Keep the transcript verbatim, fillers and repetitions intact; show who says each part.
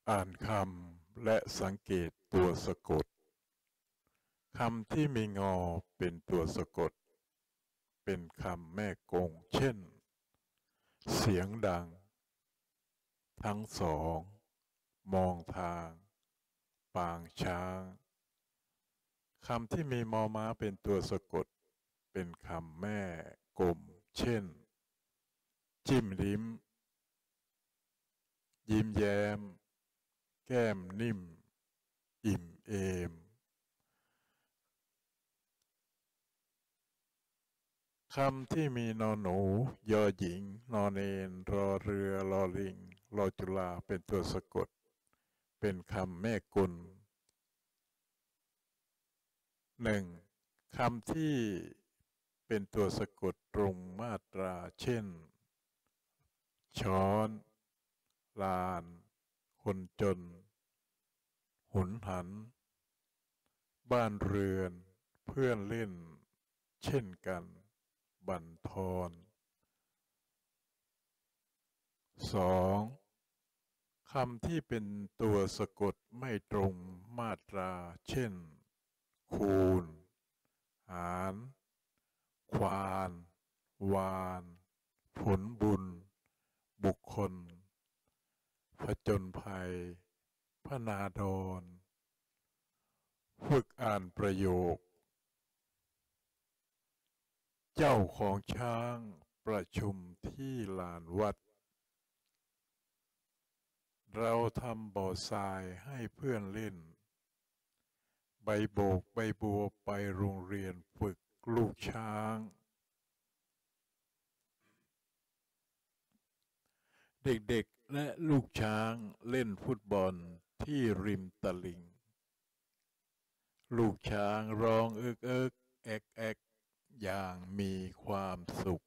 Speaker 1: อ่านคำและสังเกตตัวสะกดคำที่มีงอเป็นตัวสะกดเป็นคำแม่กงเช่นเสียงดังทั้งสองมองทางปางช้างคำที่มีมอม้าเป็นตัวสะกดเป็นคำแม่กลมเช่นจิ้มลิ้มยิ้มแย้มแก้มนิ่มอิ่มเอมคำที่มีนอหนูยอหญิงนอเนนรอเรือลอลิงรอจุฬาเป็นตัวสะกดเป็นคำแม่กุลหนึ่งคำที่เป็นตัวสะกดตรงมาตราเช่นช้อนลานคนจนหุนหันบ้านเรือนเพื่อนเล่นเช่นกันบั่นทอนสองคำที่เป็นตัวสะกดไม่ตรงมาตราเช่นคูณหารควานวานผลบุญบุคคลผจญภัยพนาดรฝึกอ่านประโยคเจ้าของช้างประชุมที่ลานวัดเราทำบ่อทรายให้เพื่อนเล่นใบโบกใบบัวไปโรงเรียนฝึกลูกช้างเด็กๆและลูกช้างเล่นฟุตบอลที่ริมตลิ่งลูกช้างร้องเอิกเอิกแอกแอกอย่างมีความสุข